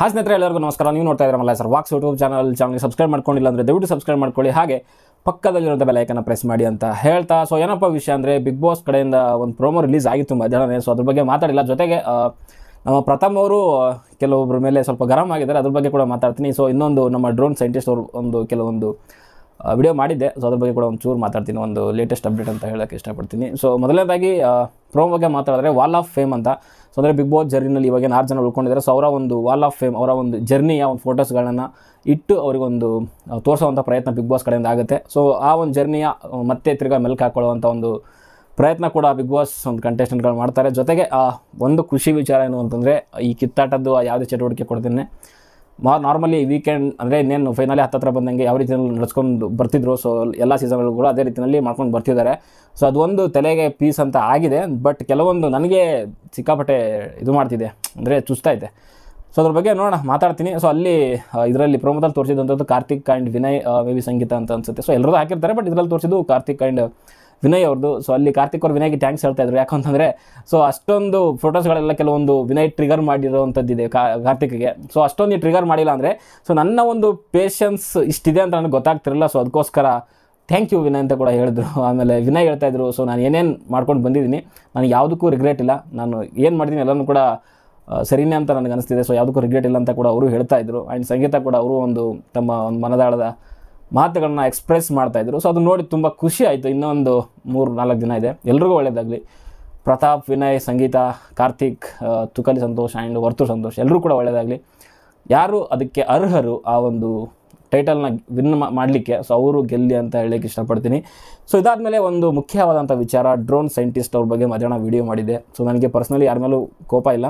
Hi ಸ್ನೇಹಿತರೆ, ಎಲ್ಲರಿಗೂ ನಮಸ್ಕಾರ. ನೀವು ನೋಡ್ತಾ ಇದ್ದೀರಾ ಮಲ್ಲ ಸರ್ ವಾಕ್ಸ್ ಯೂಟ್ಯೂಬ್ ಚಾನಲ್ಗೆ ಸಬ್ಸ್ಕ್ರೈಬ್ ಮಾಡ್ಕೊಂಡಿಲ್ಲ ಅಂದರೆ ದಯವಿಟ್ಟು ಸಬ್ಸ್ಕ್ರೈಬ್ ಮಾಡ್ಕೊಳ್ಳಿ. ಹಾಗೆ ಪಕ್ಕದಲ್ಲಿರುವಂಥ ಬೆಲ್ ಐಕನ್ನ ಪ್ರೆಸ್ ಮಾಡಿ ಅಂತ ಹೇಳ್ತಾ, ಸೊ ಏನಪ್ಪ ವಿಷಯ ಅಂದರೆ ಬಿಗ್ ಬಾಸ್ ಕಡೆಯಿಂದ ಒಂದು ಪ್ರೋಮೋ ರಿಲೀಸ್ ಆಗಿತ್ತು ಮಧ್ಯಾಹ್ನ. ಸೊ ಅದ್ರ ಬಗ್ಗೆ ಮಾತಾಡಿಲ್ಲ. ಜೊತೆಗೆ ನಮ್ಮ ಪ್ರಥಮ್ ಅವರು ಕೆಲವೊಬ್ಬರ ಮೇಲೆ ಸ್ವಲ್ಪ ಗರಂ ಆಗಿದ್ದಾರೆ, ಅದ್ರ ಬಗ್ಗೆ ಕೂಡ ಮಾತಾಡ್ತೀನಿ. ಸೊ ಇನ್ನೊಂದು ನಮ್ಮ ಡ್ರೋನ್ ಸೈಂಟಿಸ್ಟ್ ಅವರು ಕೆಲವೊಂದು ವಿಡಿಯೋ ಮಾಡಿದ್ದೆ. ಸೊ ಅದ್ರ ಬಗ್ಗೆ ಕೂಡ ಒಂದು ಚೂರು ಮಾತಾಡ್ತೀನಿ, ಒಂದು ಲೇಟೆಸ್ಟ್ ಅಪ್ಡೇಟ್ ಅಂತ ಹೇಳೋಕ್ಕೆ ಇಷ್ಟಪಡ್ತೀನಿ. ಸೊ ಮೊದಲನೇದಾಗಿ ಪ್ರೋಮೋ ಬಗ್ಗೆ ಮಾತಾಡಿದ್ರೆ ವಾಲ್ ಆಫ್ ಫೇಮ್ ಅಂತ. ಸೊ ಅಂದರೆ ಬಿಗ್ ಬಾಸ್ ಜರ್ನಿನಲ್ಲಿ ಇವಾಗ 6 ಜನ ಉಳ್ಕೊಂಡಿದ್ದಾರೆ. ಸೊ ಅವರ ಒಂದು ವಾಲ್ ಆಫ್ ಫೇಮ್, ಅವರ ಒಂದು ಜರ್ನಿಯ ಒಂದು ಫೋಟೋಸ್ಗಳನ್ನು ಇಟ್ಟು ಅವರಿಗೊಂದು ತೋರಿಸೋವಂಥ ಪ್ರಯತ್ನ ಬಿಗ್ ಬಾಸ್ ಕಡೆಯಿಂದ ಆಗುತ್ತೆ. ಸೊ ಆ ಒಂದು ಜರ್ನಿಯ ಮತ್ತೆ ತಿರ್ಗಾ ಮೆಲ್ಕು ಹಾಕೊಳ್ಳುವಂಥ ಒಂದು ಪ್ರಯತ್ನ ಕೂಡ ಬಿಗ್ ಬಾಸ್ ಒಂದು ಕಂಟೆಸ್ಟೆಂಟ್ಗಳು ಮಾಡ್ತಾರೆ. ಜೊತೆಗೆ ಒಂದು ಖುಷಿ ವಿಚಾರ ಏನು ಅಂತಂದರೆ, ಈ ಕಿತ್ತಾಟದ್ದು ಯಾವುದೇ ಚಟುವಟಿಕೆ ಕೊಡ್ತೀನಿ ನಾರ್ಮಲಿ ವೀಕೆಂಡ್ ಅಂದರೆ ಇನ್ನೇನು ಫೈನಲಿ ಹತ್ತತ್ರ ಬಂದಂಗೆ ಯಾವ ರೀತಿಯಲ್ಲಿ ನಡೆಸ್ಕೊಂಡು ಬರ್ತಿದ್ರು. ಸೊ ಎಲ್ಲ ಸೀಸನ್ಗಳು ಕೂಡ ಅದೇ ರೀತಿಯಲ್ಲಿ ಮಾಡ್ಕೊಂಡು ಬರ್ತಿದ್ದಾರೆ. ಸೊ ಅದೊಂದು ತಲೆಗೆ ಪೀಸ್ ಅಂತ ಆಗಿದೆ. ಬಟ್ ಕೆಲವೊಂದು ನನಗೆ ಸಿಕ್ಕಾಪಟ್ಟೆ ಇದು ಮಾಡ್ತಿದೆ, ಅಂದರೆ ಚುಸ್ತಾಯಿದೆ. ಸೊ ಅದ್ರ ಬಗ್ಗೆ ನೋಡೋಣ, ಮಾತಾಡ್ತೀನಿ. ಸೊ ಅಲ್ಲಿ ಇದರಲ್ಲಿ ಪ್ರೋಮೋದಲ್ಲಿ ತೋರಿಸಿದಂಥದ್ದು Karthik and Vinay, may be Sangeetha ಅಂತ ಅನಿಸುತ್ತೆ. ಸೊ ಎಲ್ಲರೂ ಹಾಕಿರ್ತಾರೆ, ಬಟ್ ಇದರಲ್ಲಿ ತೋರಿಸಿದ್ದು ಕಾರ್ತಿಕ್ ಆ್ಯಂಡ್ ವಿನಯ್ ಅವ್ರದ್ದು. ಸೊ ಅಲ್ಲಿ ಕಾರ್ತಿಕ್ ಅವ್ರು ವಿನಯ್ಗೆ ಥ್ಯಾಂಕ್ಸ್ ಹೇಳ್ತಾಯಿದ್ರು. ಯಾಕಂತಂದರೆ ಸೊ ಅಷ್ಟೊಂದು ಫೋಟೋಸ್ಗಳೆಲ್ಲ ಕೆಲವೊಂದು ವಿನಯ್ ಟ್ರಿಗರ್ ಮಾಡಿರೋವಂಥದ್ದಿದೆ ಕಾರ್ತಿಕ್ಗೆ. ಸೊ ಅಷ್ಟೊಂದು ಟ್ರಿಗರ್ ಮಾಡಿಲ್ಲ ಅಂದರೆ, ಸೊ ನನ್ನ ಒಂದು ಪೇಷನ್ಸ್ ಇಷ್ಟಿದೆ ಅಂತ ನನಗೆ ಗೊತ್ತಾಗ್ತಿರಲಿಲ್ಲ. ಸೊ ಅದಕ್ಕೋಸ್ಕರ ಥ್ಯಾಂಕ್ ಯು ವಿನಯ್ ಅಂತ ಕೂಡ ಹೇಳಿದ್ರು. ಆಮೇಲೆ ವಿನಯ್ ಹೇಳ್ತಾಯಿದ್ರು, ಸೊ ನಾನು ಏನೇನು ಮಾಡ್ಕೊಂಡು ಬಂದಿದ್ದೀನಿ, ನನಗೆ ಯಾವುದಕ್ಕೂ ರಿಗ್ರೆಟ್ ಇಲ್ಲ, ನಾನು ಏನು ಮಾಡಿದ್ದೀನಿ ಎಲ್ಲನೂ ಕೂಡ ಸರಿನೇ ಅಂತ ನನಗೆ ಅನಿಸ್ತಿದೆ. ಸೊ ಯಾವುದಕ್ಕೂ ರಿಗ್ರೆಟ್ ಇಲ್ಲ ಅಂತ ಕೂಡ ಅವರು ಹೇಳ್ತಾಯಿದ್ರು. ಆ್ಯಂಡ್ ಸಂಗೀತ ಕೂಡ ಅವರು ತಮ್ಮ ಒಂದು ಮನದಾಳದ ಮಾತುಗಳನ್ನ ಎಕ್ಸ್ಪ್ರೆಸ್ ಮಾಡ್ತಾಯಿದ್ರು. ಸೊ ಅದು ನೋಡಿ ತುಂಬ ಖುಷಿ ಆಯಿತು. ಇನ್ನೊಂದು 3-4 ದಿನ ಇದೆ, ಎಲ್ರಿಗೂ ಒಳ್ಳೆಯದಾಗಲಿ. ಪ್ರತಾಪ್, ವಿನಯ್, ಸಂಗೀತ, ಕಾರ್ತಿಕ್, ತುಕಲಿ ಸಂತೋಷ್ ಆ್ಯಂಡ್ ವರ್ತು ಸಂತೋಷ್ ಎಲ್ಲರೂ ಕೂಡ ಒಳ್ಳೆಯದಾಗಲಿ. ಯಾರು ಅದಕ್ಕೆ ಅರ್ಹರು ಆ ಒಂದು ಟೈಟಲ್ನ ವಿನ್ ಮಾಡಲಿಕ್ಕೆ, ಸೊ ಅವರು ಗೆಲ್ಲಿ ಅಂತ ಹೇಳಲಿಕ್ಕೆ ಇಷ್ಟಪಡ್ತೀನಿ. ಸೊ ಇದಾದಮೇಲೆ ಒಂದು ಮುಖ್ಯವಾದಂಥ ವಿಚಾರ, ಡ್ರೋನ್ ಸೈಂಟಿಸ್ಟ್ ಅವ್ರ ಬಗ್ಗೆ ಮಧ್ಯಾಹ್ನ ವೀಡಿಯೋ ಮಾಡಿದ್ದೆ. ಸೊ ನನಗೆ ಪರ್ಸ್ನಲಿ ಯಾರ ಮೇಲೂ ಕೋಪ ಇಲ್ಲ.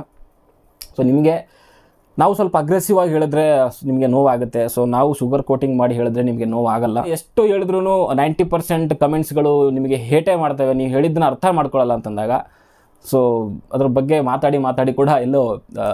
ಸೊ ನಿಮಗೆ ನಾವು ಸ್ವಲ್ಪ ಅಗ್ರೆಸಿವ್ ಆಗಿ ಹೇಳಿದ್ರೆ ನಿಮಗೆ ನೋವಾಗುತ್ತೆ. ಸೊ ನಾವು ಶುಗರ್ ಕೋಟಿಂಗ್ ಮಾಡಿ ಹೇಳಿದ್ರೆ ನಿಮಗೆ ನೋವಾಗಲ್ಲ. ಎಷ್ಟು ಹೇಳಿದ್ರೂ 90% ಕಮೆಂಟ್ಸ್ಗಳು ನಿಮಗೆ ಹೇಟೇ ಮಾಡ್ತವೆ, ನೀವು ಹೇಳಿದ್ದನ್ನ ಅರ್ಥ ಮಾಡ್ಕೊಳ್ಳಲ್ಲ ಅಂತಂದಾಗ. ಸೊ ಅದ್ರ ಬಗ್ಗೆ ಮಾತಾಡಿ ಕೂಡ ಎಲ್ಲೋ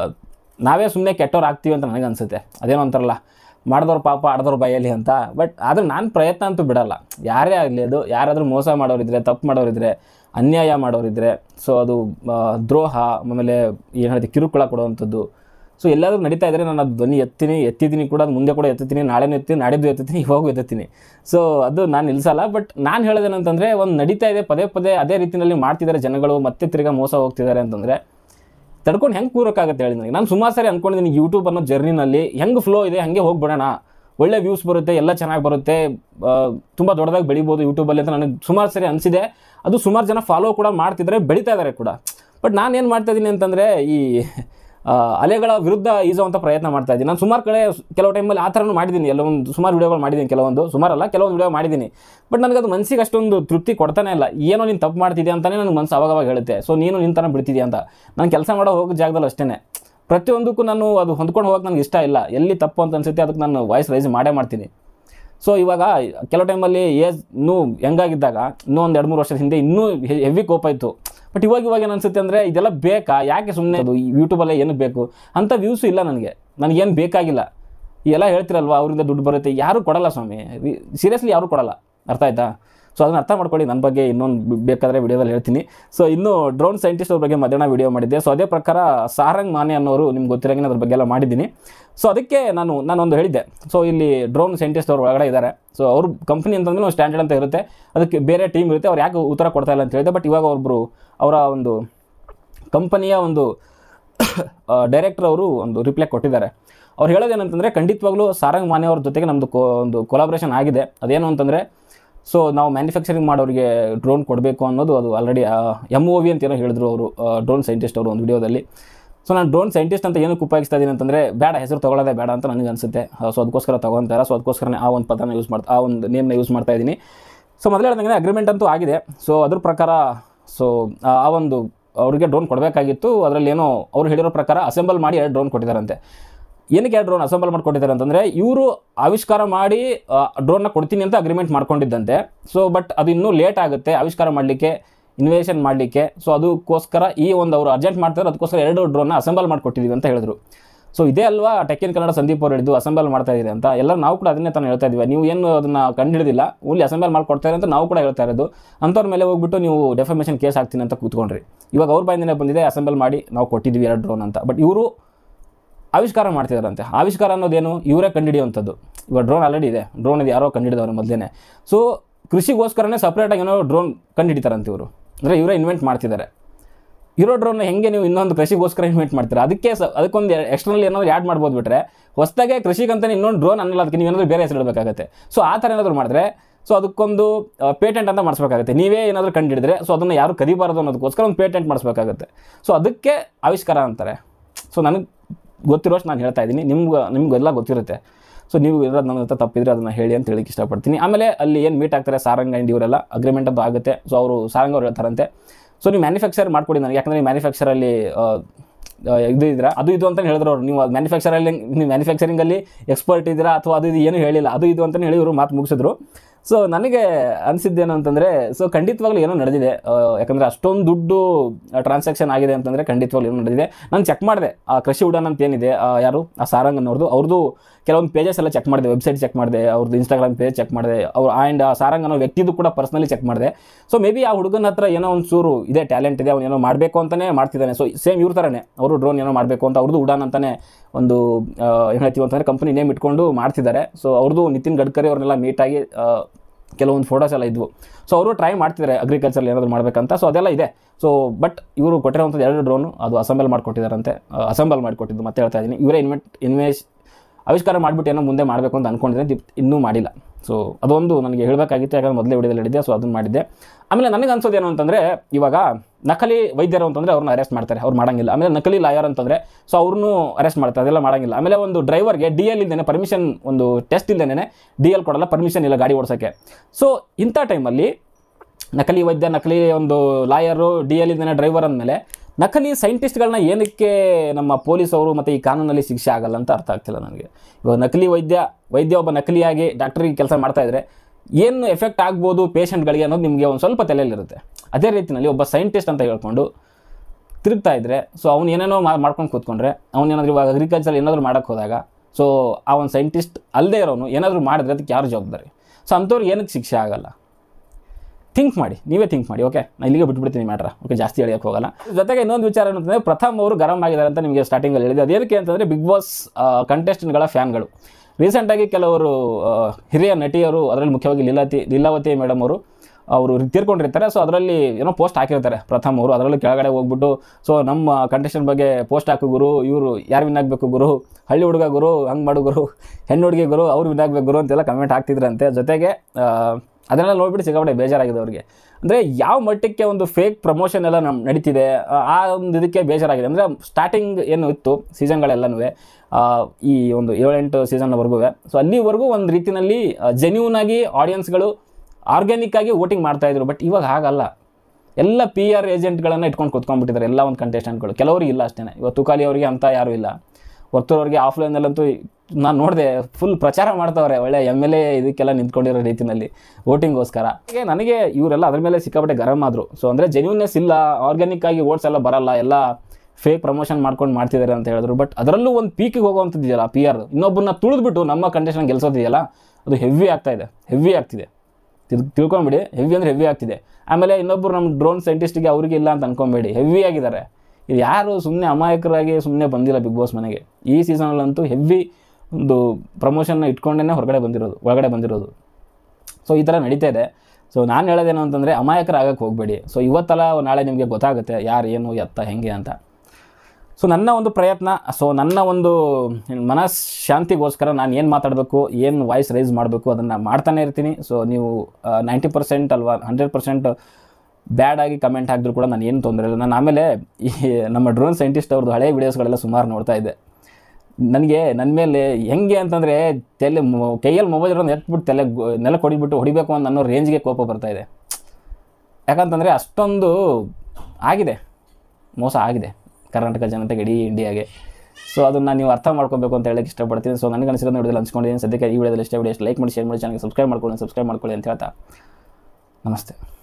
ನಾವೇ ಸುಮ್ಮನೆ ಕೆಟ್ಟವ್ರು ಆಗ್ತೀವಿ ಅಂತ ನನಗೆ ಅನಿಸುತ್ತೆ. ಅದೇನೋ ಅಂತಾರಲ್ಲ, ಮಾಡಿದವ್ರು ಪಾಪ ಆಡ್ದವ್ರು ಬಾಯಲ್ಲಿ ಅಂತ. ಬಟ್ ಆದರೆ ನಾನು ಪ್ರಯತ್ನ ಅಂತೂ ಬಿಡಲ್ಲ. ಯಾರೇ ಆಗಲಿ, ಅದು ಯಾರಾದರೂ ಮೋಸ ಮಾಡೋರಿದ್ರೆ, ತಪ್ಪು ಮಾಡೋರಿದ್ರೆ, ಅನ್ಯಾಯ ಮಾಡೋರಿದ್ರೆ, ಸೊ ಅದು ದ್ರೋಹ, ಆಮೇಲೆ ಏನು ಹೇಳಿದೆ ಕಿರುಕುಳ ಕೊಡುವಂಥದ್ದು, ಸೊ ಎಲ್ಲಾದರೂ ನಡೀತಾ ಇದ್ದರೆ ನಾನು ಅದು ಧ್ವನಿ ಎತ್ತಿದ್ದೀನಿ ಕೂಡ, ಅದು ಮುಂದೆ ಕೂಡ ಎತ್ತೀನಿ, ನಾಳೆನೂ ಎತ್ತೀನಿ, ನಾಡಿದ್ದು ಎತ್ತೀನಿ, ಇವಾಗೂ ಎತ್ತೀನಿ. ಸೊ ಅದು ನಾನು ನಿಲ್ಲಿಸಲ್ಲ. ಬಟ್ ನಾನು ಹೇಳೋದೇನಂತಂದರೆ, ಒಂದು ನಡೀತಾ ಇದೆ ಪದೇ ಅದೇ ರೀತಿಯಲ್ಲಿ ಮಾಡ್ತಿದ್ದಾರೆ ಜನಗಳು, ಮತ್ತೆ ತಿರ್ಗಾ ಮೋಸ ಹೋಗ್ತಿದ್ದಾರೆ ಅಂತಂದರೆ ತಡ್ಕೊಂಡು ಹೆಂಗೆ ಕೂರೋಕ್ಕಾಗತ್ತೆ ಹೇಳಿ ನನಗೆ. ನಾನು ಸುಮಾರು ಸಾರಿ ಅಂದ್ಕೊಂಡಿದ್ದೀನಿ ಯೂಟ್ಯೂಬ್ ಅನ್ನೋ ಜರ್ನಿನಲ್ಲಿ ಹೆಂಗೆ ಫ್ಲೋ ಇದೆ ಹಾಗೆ ಹೋಗ್ಬಿಡೋಣ, ಒಳ್ಳೆ ವ್ಯೂಸ್ ಬರುತ್ತೆ, ಎಲ್ಲ ಚೆನ್ನಾಗಿ ಬರುತ್ತೆ, ತುಂಬ ದೊಡ್ಡದಾಗಿ ಬೆಳಿಬೋದು ಯೂಟ್ಯೂಬಲ್ಲಿ ಅಂತ ನನಗೆ ಸುಮಾರು ಸಾರಿ ಅನಿಸಿದೆ. ಅದು ಸುಮಾರು ಜನ ಫಾಲೋ ಕೂಡ ಮಾಡ್ತಿದ್ದಾರೆ, ಬೆಳೀತಾ ಇದ್ದಾರೆ ಕೂಡ. ಬಟ್ ನಾನೇನು ಮಾಡ್ತಾಯಿದ್ದೀನಿ ಅಂತಂದರೆ, ಈ ಅಲೆಗಳ ವಿರುದ್ಧ ಈಜುವಂಥ ಪ್ರಯತ್ನ ಮಾಡ್ತಾಯಿದ್ದೀನಿ. ನಾನು ಸುಮಾರು ಕಡೆ ಕೆಲವು ಟೈಮಲ್ಲಿ ಆ ಥರನೂ ಮಾಡಿದ್ದೀನಿ, ಸುಮಾರು ವೀಡಿಯೋಗಳು ಮಾಡಿದ್ದೀನಿ, ಕೆಲವೊಂದು ವಿಡಿಯೋ ಮಾಡಿದ್ದೀನಿ. ಬಟ್ ನನಗದು ಮನಸ್ಸಿಗೆ ಅಷ್ಟೊಂದು ತೃಪ್ತಿ ಕೊಡ್ತಾನೆ ಇಲ್ಲ. ಏನೋ ನೀನು ತಪ್ಪು ಮಾಡ್ತಿದ್ಯಾ ಅಂತಲೇ ನನಗೆ ಮನಸ್ಸು ಅವಾಗ ಹೇಳುತ್ತೆ. ಸೊ ನೀನು ನಿನ್ನ ಥರ ಬಿಡ್ತಿದ್ಯಾ ಅಂತ. ನಾನು ಕೆಲಸ ಮಾಡೋ ಹೋಗೋ ಜಾಗದಲ್ಲಿ ಅಷ್ಟೇ, ಪ್ರತಿಯೊಂದಕ್ಕೂ ನಾನು ಅದು ಹೊಂದ್ಕೊಂಡು ಹೋಗೋಕೆ ನನಗೆ ಇಷ್ಟ ಇಲ್ಲ. ಎಲ್ಲಿ ತಪ್ಪು ಅಂತ ಅನಿಸುತ್ತೆ ಅದಕ್ಕೆ ನಾನು ವಾಯ್ಸ್ ರೈಸ್ ಮಾಡ್ತೀನಿ. ಸೊ ಇವಾಗ ಕೆಲವು ಟೈಮಲ್ಲಿ ಇನ್ನೂ ಹೆಂಗಾಗಿದ್ದಾಗ, ಇನ್ನೂ ಒಂದು 2-3 ವರ್ಷದ ಹಿಂದೆ ಇನ್ನೂ ಹೆವಿ ಕೋಪ ಇತ್ತು. ಬಟ್ ಇವಾಗ ಏನು ಅನಿಸುತ್ತೆ ಅಂದರೆ, ಇದೆಲ್ಲ ಬೇಕಾ, ಯಾಕೆ ಸುಮ್ಮನೆ ಅದು ಯೂಟ್ಯೂಬಲ್ಲೇ ಏನಕ್ಕೆ ಬೇಕು ಅಂತ. ವ್ಯೂಸು ಇಲ್ಲ ನನಗೇನು ಬೇಕಾಗಿಲ್ಲ. ಎಲ್ಲ ಹೇಳ್ತಿರಲ್ವ ಅವರಿಂದ ದುಡ್ಡು ಬರುತ್ತೆ, ಯಾರೂ ಕೊಡಲ್ಲ ಸ್ವಾಮಿ, ಸೀರಿಯಸ್ಲಿ ಯಾರೂ ಕೊಡಲ್ಲ. ಅರ್ಥ ಆಯ್ತಾ? ಸೊ ಅದನ್ನು ಅರ್ಥ ಮಾಡ್ಕೊಳ್ಳಿ. ನನ್ನ ಬಗ್ಗೆ ಇನ್ನೊಂದು ಬೇಕಾದರೆ ವಿಡಿಯೋದಲ್ಲಿ ಹೇಳ್ತೀನಿ. ಸೊ ಇನ್ನು ಡ್ರೋನ್ ಸೈಂಟಿಸ್ಟ್ ಅವ್ರ ಬಗ್ಗೆ ಮಧ್ಯಾಹ್ನ ವಿಡಿಯೋ ಮಾಡಿದ್ದೆ. ಸೊ ಅದೇ ಪ್ರಕಾರ ಸಾರಂಗ್ ಮಾನೆ ಅನ್ನೋರು ನಿಮ್ಗೆ ಗೊತ್ತಿರೋಂಗೆ ಅದ್ರ ಬಗ್ಗೆ ಎಲ್ಲ ಮಾಡಿದ್ದೀನಿ. ಸೊ ಅದಕ್ಕೆ ನಾನೊಂದು ಹೇಳಿದ್ದೆ. ಸೊ ಇಲ್ಲಿ ಡ್ರೋನ್ ಸೈಂಟಿಸ್ಟ್ ಅವ್ರು ಒಳಗಡೆ ಇದ್ದಾರೆ. ಸೊ ಅವ್ರ ಕಂಪ್ನಿ ಅಂತಂದ್ರೆ ಒಂದು ಸ್ಟ್ಯಾಂಡರ್ಡ್ ಅಂತ ಇರುತ್ತೆ, ಅದಕ್ಕೆ ಬೇರೆ ಟೀಮ್ ಇರುತ್ತೆ, ಅವ್ರು ಯಾಕೆ ಉತ್ತರ ಕೊಡ್ತಾ ಇಲ್ಲ ಅಂತ ಹೇಳಿದೆ. ಬಟ್ ಇವಾಗ ಅವರ ಒಂದು ಕಂಪನಿಯ ಒಂದು ಡೈರೆಕ್ಟರ್ ಅವರು ಒಂದು ರಿಪ್ಲೈ ಕೊಟ್ಟಿದ್ದಾರೆ. ಅವ್ರು ಹೇಳೋದೇನಂತಂದರೆ, ಖಂಡಿತವಾಗ್ಲೂ ಸಾರಂಗ್ ಮಾನೆ ಅವ್ರ ಜೊತೆಗೆ ನಮ್ಮದು ಒಂದು ಕೊಲಾಬ್ರೇಷನ್ ಆಗಿದೆ. ಅದೇನು ಅಂತಂದರೆ, ಸೊ ನಾವು ಮ್ಯಾನುಫ್ಯಾಕ್ಚರಿಂಗ್ ಮಾಡೋರಿಗೆ ಡ್ರೋನ್ ಕೊಡಬೇಕು ಅನ್ನೋದು, ಅದು ಆಲ್ರೆಡಿ MOV ಅಂತ ಏನೋ ಹೇಳಿದ್ರು ಅವರು, ಡ್ರೋನ್ ಸೈಂಟಿಸ್ಟ್ ಅವರು ಒಂದು ವಿಡಿಯೋದಲ್ಲಿ. ಸೊ ನಾನು ಡ್ರೋನ್ ಸೈಂಟಿಸ್ಟ್ ಅಂತ ಏನಕ್ಕೆ ಉಪಯೋಗಿಸ್ತಾ ಇದ್ದೀನಿ ಅಂತಂದರೆ, ಬೇಡ, ಹೆಸರು ತೊಗೊಳ್ಳೋದೇ ಬೇಡ ಅಂತ ನನಗೆ ಅನಿಸುತ್ತೆ. ಸೊ ಅದಕ್ಕೋಸ್ಕರ ತೊಗೊತಾರೆ. ಸೊ ಅದಕ್ಕೋಸ್ಕರನೇ ಆ ಒಂದು ಪದನ ಆ ಒಂದು ನೇಮ್ನ ಯೂಸ್ ಮಾಡ್ತಾ ಇದ್ದೀನಿ. ಸೊ ಮೊದಲೇ ಹೇಳ್ದಂಗೆ ಅಗ್ರಿಮೆಂಟ್ ಅಂತೂ ಆಗಿದೆ. ಸೊ ಅದ್ರ ಪ್ರಕಾರ ಸೊ ಆ ಒಂದು ಅವ್ರಿಗೆ ಡ್ರೋನ್ ಕೊಡಬೇಕಾಗಿತ್ತು. ಅದರಲ್ಲಿ ಏನೋ ಅವ್ರು ಹೇಳಿರೋ ಪ್ರಕಾರ ಅಸೆಂಬಲ್ ಮಾಡಿ 2 ಡ್ರೋನ್ ಕೊಟ್ಟಿದ್ದಾರಂತೆ. ಏನಕ್ಕೆ 2 ಡ್ರೋನ್ ಅಸೆಂಬಲ್ ಮಾಡಿಕೊಟ್ಟಿದ್ದಾರೆ ಅಂತಂದರೆ, ಇವರು ಆವಿಷ್ಕಾರ ಮಾಡಿ ಡ್ರೋನ್ನ ಕೊಡ್ತೀನಿ ಅಂತ ಅಗ್ರಿಮೆಂಟ್ ಮಾಡ್ಕೊಂಡಿದ್ದಂತೆ. ಸೊ ಬಟ್ ಅದು ಇನ್ನೂ ಲೇಟ್ ಆಗುತ್ತೆ ಆವಿಷ್ಕಾರ ಮಾಡಲಿಕ್ಕೆ, ಇನ್ವೇಷನ್ ಮಾಡಲಿಕ್ಕೆ. ಸೊ ಅದಕ್ಕೋಸ್ಕರ ಈ ಒಂದು ಅವರು ಅರ್ಜೆಂಟ್ ಮಾಡ್ತಾರೆ, ಅದಕ್ಕೋಸ್ಕರ 2 ಡ್ರೋನ್ನ ಅಸೆಂಬಲ್ ಮಾಡಿಕೊಟ್ಟಿದ್ದೀವಿ ಅಂತ ಹೇಳಿದ್ರು. ಸೊ ಇದೇ ಅಲ್ವಾ ಟೆಕ್ ಇನ್ ಕನ್ನಡ ಸಂದೀಪ್ ಅವರು ಹೇಳಿದ್ದು, ಅಸೆಂಬಲ್ ಮಾಡ್ತಾ ಇದ್ದೀರಿ ಅಂತ. ಎಲ್ಲರೂ ನಾವು ಕೂಡ ಅದನ್ನೇ ತಾನು ಹೇಳ್ತಾ ಇದ್ದೀವಿ. ನೀವು ಏನು ಅದನ್ನು ಕಂಡು ಹಿಡಿದಿಲ್ಲ, ಓನ್ಲಿ ಅಸೆಂಬಲ್ ಮಾಡಿಕೊಡ್ತಾರೆ ಅಂತ ನಾವು ಕೂಡ ಹೇಳ್ತಾ ಇರೋದು. ಅಂಥವ್ರ ಮೇಲೆ ಹೋಗ್ಬಿಟ್ಟು ನೀವು ಡೆಫಮೇಷನ್ ಕೇಸ್ ಹಾಕ್ತೀನಿ ಅಂತ ಕೂತ್ಕೊಂಡ್ರಿ. ಇವಾಗ ಅವ್ರ ಬಾಯಿಂದನೇ ಬಂದಿದೆ, ಅಸೆಂಬಲ್ ಮಾಡಿ ನಾವು ಕೊಟ್ಟಿದ್ವಿ 2 ಡ್ರೋನ್ ಅಂತ. ಬಟ್ ಇವರು ಆವಿಷ್ಕಾರ ಮಾಡ್ತಿದ್ದಾರಂತೆ. ಆವಿಷ್ಕಾರ ಅನ್ನೋದೇನು, ಇವರೇ ಕಂಡುಹಿಡಿಯುವಂಥದ್ದು. ಇವಾಗ ಡ್ರೋನ್ ಆಲ್ರೆಡಿ ಇದೆ, ಡ್ರೋನ್ ಇದು ಯಾರೋ ಕಂಡುಹಿಡಿದವ್ರೆ ಮೊದಲೇ. ಸೊ ಕೃಷಿಗೋಸ್ಕರನೇ ಸಪ್ರೇಟಾಗಿ ಏನೋ ಡ್ರೋನ್ ಕಂಡುಹಿಡಿತಾರಂತೆ ಇವರು, ಅಂದರೆ ಇವರೇ ಇನ್ವೆಂಟ್ ಮಾಡ್ತಿದ್ದಾರೆ. ಇರೋ ಡ್ರೋನ್ನ ಹೆಂಗೆ ನೀವು ಇನ್ನೊಂದು ಕೃಷಿಗೋಸ್ಕರ ಇನ್ವೆಂಟ್ ಮಾಡ್ತೀರಾ? ಅದಕ್ಕೊಂದು ಎಕ್ಸ್ಟರ್ನಲ್ ಏನಾದರೂ ಆ್ಯಡ್ ಮಾಡ್ಬೋದು ಬಿಟ್ಟರೆ, ಹೊಸದಾಗೆ ಕೃಷಿಗಂತಲೇ ಇನ್ನೊಂದು ಡ್ರೋನ್ ಅನ್ನಲ್ಲ, ಅದಕ್ಕೆ ನೀವೇನಾದರೂ ಬೇರೆ ಹೆಸರು ಇಡಬೇಕಾಗುತ್ತೆ. ಸೊ ಆ ಥರ ಏನಾದರೂ ಮಾಡಿದ್ರೆ ಸೊ ಅದಕ್ಕೊಂದು ಪೇಟೆಂಟ್ ಅಂತ ಮಾಡಿಸ್ಬೇಕಾಗುತ್ತೆ. ನೀವೇ ಏನಾದರೂ ಕಂಡುಹಿಡಿದ್ರೆ ಸೊ ಅದನ್ನು ಯಾರು ಕದಿಬಾರದು ಅನ್ನೋದಕ್ಕೋಸ್ಕರ ಒಂದು ಪೇಟೆಂಟ್ ಮಾಡಿಸ್ಬೇಕಾಗುತ್ತೆ. ಸೊ ಅದಕ್ಕೆ ಆವಿಷ್ಕಾರ ಅಂತಾರೆ. ಸೊ ನನಗೆ ಗೊತ್ತಿರೋಷ್ಟು ನಾನು ಹೇಳ್ತಾ ಇದ್ದೀನಿ, ನಿಮಗೆಲ್ಲ ಗೊತ್ತಿರುತ್ತೆ. ಸೊ ನೀವು ಇರೋದು ನನ್ನ ಹತ್ರ ತಪ್ಪಿದ್ರೆ ಅದನ್ನು ಹೇಳಿ ಅಂತ ಹೇಳಕ್ಕೆ ಇಷ್ಟಪಡ್ತೀನಿ. ಆಮೇಲೆ ಅಲ್ಲಿ ಏನು ಮೀಟ್ ಆಗ್ತಾರೆ ಸಾರಂಗ್ ಆ್ಯಂಡ್ ಇವರೆಲ್ಲ ಅಗ್ರಿಮೆಂಟ್ ಅದು ಆಗುತ್ತೆ. ಸೊ ಅವರು ಸಾರಂಗ್ ಅವ್ರು ಹೇಳ್ತಾರಂತೆ, ಸೊ ನೀವು ಮ್ಯಾನುಫ್ಯಾಕ್ಚರ್ ಮಾಡ್ಕೊಡಿ ನನಗೆ, ಯಾಕಂದರೆ ನೀವು ಮ್ಯಾನುಫ್ಯಾಕ್ಚರಲ್ಲಿ ಇದು ಇದ್ದೀರಾ, ಅದು ಇದು ಅಂತಲೇ ಹೇಳಿದ್ರು ಅವ್ರು. ನೀವು ನೀವು ಮ್ಯಾನುಫ್ಯಾಕ್ಚರಿಂಗಲ್ಲಿ ಎಕ್ಸ್ಪರ್ಟ್ ಇದ್ದೀರಾ ಅಥವಾ ಅದು ಇದು ಏನೂ ಹೇಳಿಲ್ಲ, ಅದು ಇದು ಅಂತಲೇ ಹೇಳಿ ಇವರು ಮಾತು ಮುಗಿಸಿದ್ರು. ಸೊ ನನಗೆ ಅನಿಸಿದ್ದೇನು ಅಂತಂದರೆ, ಸೊ ಖಂಡಿತವಾಗ್ಲೂ ಏನೋ ನಡೆದಿದೆ. ಯಾಕಂದರೆ ಅಷ್ಟೊಂದು ದುಡ್ಡು ಟ್ರಾನ್ಸಾಕ್ಷನ್ ಆಗಿದೆ ಅಂತಂದರೆ ಖಂಡಿತವಾಗ್ಲೂ ಏನೋ ನಡೆದಿದೆ. ನಾನು ಚೆಕ್ ಮಾಡಿದೆ, ಆ ಕೃಷಿ ಉಡಾನ್ ಅಂತ ಏನಿದೆ, ಯಾರು ಆ ಸಾರಂಗ್ ಅನ್ನೋರ್ದು, ಅವ್ರದ್ದು ಕೆಲವೊಂದು ಪೇಜಸ್ ಎಲ್ಲ ಚೆಕ್ ಮಾಡಿದೆ, ವೆಬ್ಸೈಟ್ ಚೆಕ್ ಮಾಡಿದೆ, ಅವ್ರದ್ದು ಇನ್ಸ್ಟಾಗ್ರಾಮ್ ಪೇಜ್ ಚೆಕ್ ಮಾಡಿದೆ, ಅವ್ರು ಆ್ಯಂಡ್ ಆ ಸಾರಂಗ್ ಅನ್ನೋ ವ್ಯಕ್ತಿದು ಕೂಡ ಪರ್ಸ್ನಲಿ ಚೆಕ್ ಮಾಡಿದೆ. ಸೊ ಮೇ ಬಿ ಆ ಹುಡುಗನ ಹತ್ರ ಏನೋ ಒಂದು ಚೂರು ಇದೆ, ಟ್ಯಾಲೆಂಟ್ ಇದೆ, ಅವ್ನು ಏನೋ ಮಾಡಬೇಕು ಅಂತಲೇ ಮಾಡ್ತಿದ್ದಾನೆ. ಸೊ ಸೇಮ್ ಇವ್ರ ಥರನೇ ಅವರು ಡ್ರೋನ್ ಏನೋ ಮಾಡಬೇಕು ಅಂತ ಅವ್ರದ್ದು ಉಡಾನ್ ಅಂತಲೇ ಒಂದು ಏನು ಹೇಳ್ತೀವಿ ಅಂತಂದರೆ ಕಂಪ್ನಿ ನೇಮ್ ಇಟ್ಕೊಂಡು ಮಾಡ್ತಿದ್ದಾರೆ. ಸೊ ಅವ್ರದ್ದು ನಿತಿನ್ ಗಡ್ಕರಿ ಅವ್ರನ್ನೆಲ್ಲ ಮೀಟಾಗಿ ಕೆಲವೊಂದು ಫೋಟೋಸ್ ಎಲ್ಲ ಇದ್ವು. ಸೊ ಅವರು ಟ್ರೈ ಮಾಡ್ತಿದ್ದಾರೆ ಅಗ್ರಿಕಲ್ಚರ್ ಏನಾದರೂ ಮಾಡಬೇಕಂತ. ಸೊ ಅದೆಲ್ಲ ಇದೆ. ಸೊ ಬಟ್ ಇವರು ಕೊಟ್ಟಿರೋಂಥದ್ದು 2 ಡ್ರೋನು ಅದು ಅಸೆಂಬಲ್ ಮಾಡಿಕೊಟ್ಟಿದ್ದಾರಂತೆ, ಅಸೆಂಬಲ್ ಮಾಡಿಕೊಟ್ಟಿದ್ದು ಮತ್ತೆ ಹೇಳ್ತಾ ಇದ್ದೀನಿ. ಇವರೇ ಆವಿಷ್ಕಾರ ಮಾಡಿಬಿಟ್ಟು ಏನೋ ಮುಂದೆ ಮಾಡಬೇಕು ಅಂತ ಅಂದ್ಕೊಂಡಿದ್ದೆ, ಇನ್ನೂ ಮಾಡಿಲ್ಲ. ಸೊ ಅದೊಂದು ನನಗೆ ಹೇಳಬೇಕಾಗಿತ್ತು, ಯಾಕಂದರೆ ಮೊದಲೇ ವಿಡಿಯೋದಲ್ಲಿ ಹೇಳಿದ್ದೆ. ಸೊ ಅದನ್ನು ಮಾಡಿದ್ದೆ. ಆಮೇಲೆ ನನಗೆ ಅನ್ಸೋದೇನು ಅಂತಂದರೆ, ಇವಾಗ ನಕಲಿ ವೈದ್ಯರು ಅಂತಂದರೆ ಅವ್ರನ್ನ ಅರೆಸ್ಟ್ ಮಾಡ್ತಾರೆ, ಅವ್ರು ಮಾಡೋಂಗಿಲ್ಲ. ಆಮೇಲೆ ನಕಲಿ ಲಾಯರ್ ಅಂತಂದರೆ ಸೊ ಅವ್ರನ್ನೂ ಅರೆಸ್ಟ್ ಮಾಡ್ತಾರೆ, ಅದೆಲ್ಲ ಮಾಡೋಂಗಿಲ್ಲ. ಆಮೇಲೆ ಒಂದು ಡ್ರೈವರ್ಗೆ DL ಇಲ್ಲದೇ ಪರ್ಮಿಷನ್, ಒಂದು ಟೆಸ್ಟ್ ಇಲ್ಲದೇ DL ಕೊಡಲ್ಲ, ಪರ್ಮಿಷನ್ ಇಲ್ಲ ಗಾಡಿ ಓಡಿಸೋಕ್ಕೆ. ಸೊ ಇಂಥ ಟೈಮಲ್ಲಿ ನಕಲಿ ವೈದ್ಯ, ನಕಲಿ ಒಂದು ಲಾಯರು, DL ಇಲ್ಲದೇ ಡ್ರೈವರ್ ಅಂದಮೇಲೆ ನಕಲಿ ಸೈಂಟಿಸ್ಟ್ಗಳನ್ನ ಏನಕ್ಕೆ ನಮ್ಮ ಪೊಲೀಸವರು ಮತ್ತು ಈ ಕಾನೂನಲ್ಲಿ ಶಿಕ್ಷೆ ಆಗಲ್ಲ ಅಂತ ಅರ್ಥ ಆಗ್ತಿಲ್ಲ ನನಗೆ. ಇವಾಗ ನಕಲಿ ವೈದ್ಯ ಒಬ್ಬ ನಕಲಿಯಾಗಿ ಡಾಕ್ಟ್ರಿಗೆ ಕೆಲಸ ಮಾಡ್ತಾಯಿದ್ರೆ ಏನು ಎಫೆಕ್ಟ್ ಆಗ್ಬೋದು ಪೇಷಂಟ್ಗಳಿಗೆ ಅನ್ನೋದು ನಿಮಗೆ ಒಂದು ಸ್ವಲ್ಪ ತಲೆಯಲ್ಲಿರುತ್ತೆ. ಅದೇ ರೀತಿಯಲ್ಲಿ ಒಬ್ಬ ಸೈಂಟಿಸ್ಟ್ ಅಂತ ಹೇಳ್ಕೊಂಡು ತಿರುಗ್ತಾ ಇದ್ದರೆ, ಸೊ ಅವ್ನು ಏನೇನೋ ಮಾಡ್ಕೊಂಡು ಕೂತ್ಕೊಂಡ್ರೆ, ಅವನೇನಾದರೂ ಇವಾಗ ಅಗ್ರಿಕಲ್ಚರ್ ಏನಾದರೂ ಮಾಡೋಕ್ಕೆ ಹೋದಾಗ ಸೊ ಆ ಒಂದು ಸೈಂಟಿಸ್ಟ್ ಅಲ್ಲದೆ ಇರೋನು ಏನಾದರೂ ಮಾಡಿದ್ರೆ ಅದಕ್ಕೆ ಯಾರು ಜವಾಬ್ದಾರಿ? ಸೊ ಅಂಥವ್ರಿಗೆ ಏನಕ್ಕೆ ಶಿಕ್ಷೆ ಆಗಲ್ಲ? ನೀವೇ ಥಿಂಕ್ ಮಾಡಿ. ಓಕೆ, ನಾನು ಇಲ್ಲಿಗೆ ಬಿಟ್ಬಿಡ್ತೀನಿ ಮ್ಯಾಟ್ರ. ಓಕೆ, ಜಾಸ್ತಿ ಹೇಳೋಕ್ಕೆ ಹೋಗಲ್ಲ. ಜೊತೆಗೆ ಇನ್ನೊಂದು ವಿಚಾರ ಏನಂತಂದರೆ, ಪ್ರಥಮ್ ಅವರು ಗರಂ ಆಗಿದ್ದಾರೆ ಅಂತ ನಿಮಗೆ ಸ್ಟಾರ್ಟಿಂಗಲ್ಲಿ ಹೇಳಿದೆ. ಅದೇನಕ್ಕೆ ಅಂತಂದರೆ, ಬಿಗ್ ಬಾಸ್ ಕಂಟೆಸ್ಟೆಂಟ್ಗಳ ಫ್ಯಾನ್ಗಳು. ರೀಸೆಂಟಾಗಿ ಕೆಲವರು ಹಿರಿಯ ನಟಿಯರು, ಅದರಲ್ಲಿ ಮುಖ್ಯವಾಗಿ ಲೀಲಾವತಿ ಮೇಡಮ್ ಅವರು ತೀರ್ಕೊಂಡಿರ್ತಾರೆ. ಸೊ ಅದರಲ್ಲಿ ಏನೋ ಪೋಸ್ಟ್ ಹಾಕಿರ್ತಾರೆ ಪ್ರಥಮ್ ಅವರು. ಅದರಲ್ಲಿ ಕೆಳಗಡೆ ಹೋಗ್ಬಿಟ್ಟು ಸೊ ನಮ್ಮ ಕಂಟೆಸ್ಟೆಂಟ್ ಬಗ್ಗೆ ಪೋಸ್ಟ್ ಹಾಕು ಗುರು, ಇವರು ಯಾರು ವಿನ್ ಆಗಬೇಕು ಗುರು, ಹಳ್ಳಿ ಹುಡುಗ ಗುರು, ಹಂಗೆ ಮಾಡು ಗುರು, ಹೆಣ್ಣು ಹುಡುಗಿ ಗುರು, ಅವ್ರು ವಿನ್ ಆಗಬೇಕು ಗುರು ಅಂತೆಲ್ಲ ಕಮೆಂಟ್ ಹಾಕ್ತಿದ್ರಂತೆ. ಜೊತೆಗೆ ಅದನ್ನೆಲ್ಲ ನೋಡ್ಬಿಟ್ಟು ಸಿಕ್ಕಾಪಟ್ಟೆ ಬೇಜಾರಾಗಿದೆ ಅವ್ರಿಗೆ. ಅಂದರೆ ಯಾವ ಮಟ್ಟಕ್ಕೆ ಒಂದು ಫೇಕ್ ಪ್ರಮೋಷನ್ ಎಲ್ಲ ನಡೀತಿದೆ, ಆ ಒಂದು ಇದಕ್ಕೆ ಬೇಜಾರಾಗಿದೆ. ಅಂದರೆ ಸ್ಟಾರ್ಟಿಂಗ್ ಏನು ಇತ್ತು ಸೀಸನ್ಗಳೆಲ್ಲನೂ, ಈ ಒಂದು 7-8 ಸೀಸನ್ವರೆಗೂ, ಸೊ ಅಲ್ಲಿವರೆಗೂ ಒಂದು ರೀತಿಯಲ್ಲಿ ಜೆನ್ಯೂನಾಗಿ ಆಡಿಯನ್ಸ್ಗಳು ಆರ್ಗ್ಯಾನಿಕ್ಕಾಗಿ ವೋಟಿಂಗ್ ಮಾಡ್ತಾಯಿದ್ರು. ಬಟ್ ಇವಾಗ ಹಾಗಲ್ಲ, ಎಲ್ಲ PR ಏಜೆಂಟ್ಗಳನ್ನು ಇಟ್ಕೊಂಡು ಕೂತ್ಕೊಂಡ್ಬಿಟ್ಟಿದ್ದಾರೆ ಎಲ್ಲ ಒಂದು ಕಂಟೆಸ್ಟೆಂಟ್ಗಳು. ಕೆಲವರಿಗೆ ಇಲ್ಲ ಅಷ್ಟೇ. ಇವಾಗ ತುಕಾಲಿ ಅವರಿಗೆ ಅಂತ ಯಾರೂ ಇಲ್ಲ. ವರ್ತೂರವ್ರಿಗೆ ಆಫ್ಲೈನಲ್ಲಂತೂ ನಾನು ನೋಡಿದೆ, ಫುಲ್ ಪ್ರಚಾರ ಮಾಡ್ತಾವ್ರೆ, ಒಳ್ಳೆ MLA ಇದಕ್ಕೆಲ್ಲ ನಿಂತ್ಕೊಂಡಿರೋ ರೀತಿಯಲ್ಲಿ ವೋಟಿಂಗೋಸ್ಕರ. ಹಾಗೆ ನನಗೆ ಇವರೆಲ್ಲ ಅದ್ರ ಮೇಲೆ ಸಿಕ್ಕಾಪಟ್ಟೆ ಗರಂ ಆದರು. ಸೊ ಅಂದರೆ ಜೆನ್ಯೂನ್ನೆಸ್ ಇಲ್ಲ, ಆರ್ಗ್ಯಾನಿಕ್ಕಾಗಿ ವೋಟ್ಸ್ ಎಲ್ಲ ಬರಲ್ಲ, ಎಲ್ಲ ಫೇಕ್ ಪ್ರಮೋಷನ್ ಮಾಡ್ಕೊಂಡು ಮಾಡ್ತಿದ್ದಾರೆ ಅಂತ ಹೇಳಿದ್ರು. ಬಟ್ ಅದರಲ್ಲೂ ಒಂದು ಪೀಕಿಗೆ ಹೋಗುವಂಥದ್ದಿದೆಯಲ್ಲ PR, ಇನ್ನೊಬ್ಬರನ್ನ ತುಳಿದ್ಬಿಟ್ಟು ನಮ್ಮ ಕಂಟೆಸ್ಟೆಂಟ್ ಗೆಲ್ಸೋದಿದೆಯಲ್ಲ, ಅದು ಹೆವಿ ಆಗ್ತಿದೆ. ತಿಳ್ಕೊಂಬಿಡಿ, ಹೆವಿ ಅಂದರೆ ಹೆವಿ ಆಗ್ತಿದೆ. ಆಮೇಲೆ ಇನ್ನೊಬ್ಬರು ನಮ್ಮ ಡ್ರೋನ್ ಸೈಂಟಿಸ್ಟಿಗೆ ಅವ್ರಿಗೆ ಇಲ್ಲ ಅಂತ ಅನ್ಕೊಂಬೇಡಿ, ಹೆವಿ ಆಗಿದ್ದಾರೆ. ಇದು ಯಾರು ಸುಮ್ಮನೆ ಅಮಾಯಕರಾಗಿ ಸುಮ್ಮನೆ ಬಂದಿಲ್ಲ ಬಿಗ್ ಬಾಸ್ ಮನೆಗೆ. ಈ ಸೀಸನಲ್ಲಂತೂ ಹೆವಿ ಒಂದು ಪ್ರಮೋಷನ್ನ ಇಟ್ಕೊಂಡೇ ಒಳಗಡೆ ಬಂದಿರೋದು. ಸೊ ಈ ಥರ ನಡೀತಾ ಇದೆ. ಸೊ ನಾನು ಹೇಳೋದೇನು ಅಂತಂದರೆ, ಅಮಾಯಕರಾಗಕ್ಕೆ ಹೋಗಬೇಡಿ. ಸೊ ಇವತ್ತಲ್ಲ ನಾಳೆ ನಿಮಗೆ ಗೊತ್ತಾಗುತ್ತೆ ಯಾರು ಏನು ಎತ್ತ ಹೆಂಗೆ ಅಂತ. ಸೊ ನನ್ನ ಒಂದು ಪ್ರಯತ್ನ, ಸೊ ನನ್ನ ಒಂದು ಮನಃಶಾಂತಿಗೋಸ್ಕರ ನಾನು ಏನು ಮಾತಾಡಬೇಕು, ಏನು ವಾಯ್ಸ್ ರೈಸ್ ಮಾಡಬೇಕು ಅದನ್ನು ಮಾಡ್ತಾನೆ ಇರ್ತೀನಿ. ಸೊ ನೀವು 90% ಅಲ್ವಾ 100% ಬ್ಯಾಡಾಗಿ ಕಮೆಂಟ್ ಹಾಕಿದ್ರು ಕೂಡ ನಾನು ಏನು ತೊಂದರೆ ಇಲ್ಲ. ನಾನು ಆಮೇಲೆ ಈ ನಮ್ಮ ಡ್ರೋನ್ ಸೈಂಟಿಸ್ಟ್ ಅವ್ರದ್ದು ಹಳೆಯ ವೀಡಿಯೋಸ್ಗಳೆಲ್ಲ ಸುಮಾರು ನೋಡ್ತಾ ಇದ್ದೆ. ನನಗೆ ನನ್ನ ಮೇಲೆ ಹೆಂಗೆ ಅಂತಂದರೆ ಕೈಯಲ್ಲಿ ಮೊಬೈಲ್ ಇರೋದು ಎತ್ಬಿಟ್ಟು ನೆಲ ಹೊಡಿಬೇಕು ಅನ್ನೋ ರೇಂಜ್ಗೆ ಕೋಪ ಬರ್ತಾಯಿದೆ. ಯಾಕಂತಂದರೆ ಅಷ್ಟೊಂದು ಮೋಸ ಆಗಿದೆ ಕರ್ನಾಟಕ ಜನತೆಗೆ, ಇಡೀ ಇಂಡಿಯಾಗೆ. ಸೊ ಅದನ್ನು ನೀವು ಅರ್ಥ ಮಾಡ್ಕೋಬೇಕು ಅಂತ ಹೇಳಕ್ಕೆ ಇಷ್ಟಪಡ್ತೀನಿ. ಸೊ ನನಗೆ ಅನಿಸಿರೋದನ್ನ ವಿಡಿಯೋದಲ್ಲಿ ಹಂಚ್ಕೊಂಡಿದ್ದೀನಿ. ಸದ್ಯಕ್ಕೆ ಈ ವಿಡಿಯೋದಲ್ಲಿ ಇಷ್ಟ ಲೈಕ್ ಮಾಡಿ, ಶೇರ್ ಮಾಡಿ, ಚಾನಲ್ಗೆ ಸಬ್ಸ್ಕ್ರೈಬ್ ಮಾಡ್ಕೊಳ್ಳಿ ಅಂತ ಹೇಳ್ತಾ ನಮಸ್ತೆ.